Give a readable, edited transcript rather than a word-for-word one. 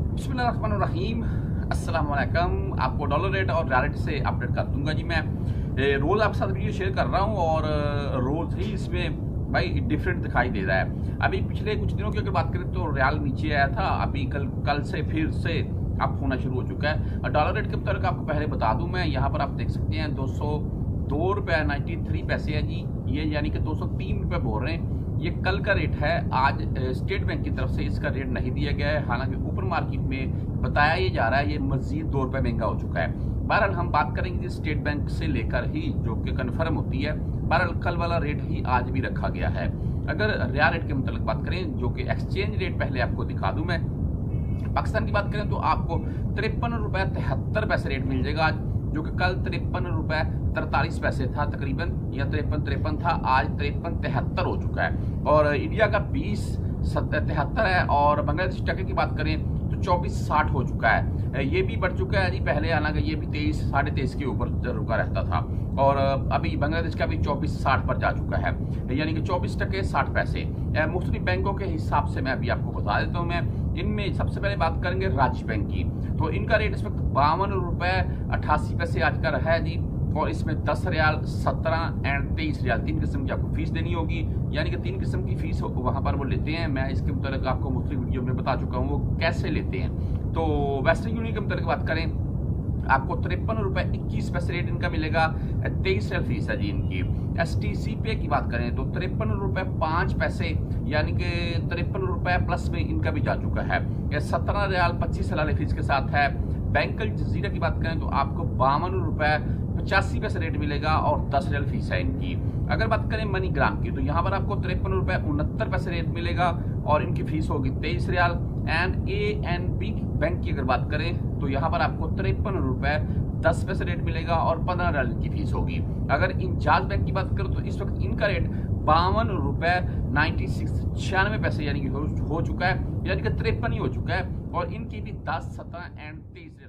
बिस्मिल्लाहिर्रहमानिर्रहीम, अस्सलाम वालेकुम। आपको डॉलर रेट और रियालिटी से अपडेट कर दूंगा जी। मैं रोज़ आपके साथ वीडियो शेयर कर रहा हूँ और रोज़ ही इसमें भाई डिफरेंट दिखाई दे रहा है। अभी पिछले कुछ दिनों की अगर बात करें तो रियाल नीचे आया था, अभी कल से फिर से अप होना शुरू हो चुका है। और डॉलर रेट के मुताबिक आपको पहले बता दूं, मैं यहाँ पर आप देख सकते हैं 202 रुपये 93 पैसे है जी, ये यानी कि 203 रुपये बोल रहे हैं। ये कल का रेट है, आज स्टेट बैंक की तरफ से इसका रेट नहीं दिया गया है। हालांकि ऊपर मार्केट में बताया ये जा रहा है ये मजीद 2 रुपये महंगा हो चुका है। बहरहाल हम बात करेंगे स्टेट बैंक से लेकर ही जो कि कन्फर्म होती है। बहरहाल कल वाला रेट ही आज भी रखा गया है। अगर रियाल रेट के मुताबिक बात करें, जो कि एक्सचेंज रेट पहले आपको दिखा दूं मैं, पाकिस्तान की बात करें तो आपको 53 रुपये 73 पैसे रेट मिल जाएगा, जो कि कल 53 रुपये 43 पैसे था तकरीबन, या 53 था, आज 53 73 हो चुका है। और इंडिया का 20.73 है। और बांग्लादेश टके की बात करें तो 24.60 हो चुका है। ये भी बढ़ चुका है जी, पहले हालांकि ये भी 23 साढ़े 23 के ऊपर रुका रहता था। और अभी बांग्लादेश का भी 24.60 पर जा चुका है, यानी कि 24 टके 60 पैसे। मुख्तलिफ बैंकों के हिसाब से मैं अभी आपको बता देता हूँ। मैं इनमें सबसे पहले बात करेंगे राज्य बैंक की, तो इनका रेट इस वक्त 52 रुपये 88 पैसे आज का रहा है जी। और इसमें 10 रियाल 17 एंड 23 रियाल 3 किस्म की आपको फीस देनी होगी, यानी कि 3 किस्म की फीस वहाँ पर वो लेते हैं। मैं इसके मुताबिक आपको मुख्तलिफ वीडियो में बता चुका हूँ वो कैसे लेते हैं। तो वेस्टर्न यूनियन के मुताबिक बात करें, आपको 53 रुपये 21 पैसे रेट इनका मिलेगा, 23 रियाल फीस है जी इनकी। STC पे की बात करें तो 53 रुपये 5 पैसे, यानी कि 53 रुपये प्लस में इनका भी जा चुका है। 17 रियाल 25 सलाले फीस के साथ है। बैंक अल जजीरा की बात करें तो आपको 52 रुपये 85 पैसे रेट मिलेगा और 10 रियाल फीस है इनकी। अगर बात करें मनी ग्राम की तो यहाँ पर आपको 53 रुपये 69 पैसे रेट मिलेगा और इनकी फीस होगी 23 रियाल। एंड ANB बैंक की अगर बात करें तो यहाँ पर आपको 53 रुपये 10 पैसे रेट मिलेगा और 15 रियाल की फीस होगी। अगर इंजाज बैंक की बात करें तो इस वक्त इनका रेट 52 रुपये 96 पैसे यानी कि हो चुका है, यानी कि 53 ही हो चुका है। और इनकी भी 10, 17 एंड 23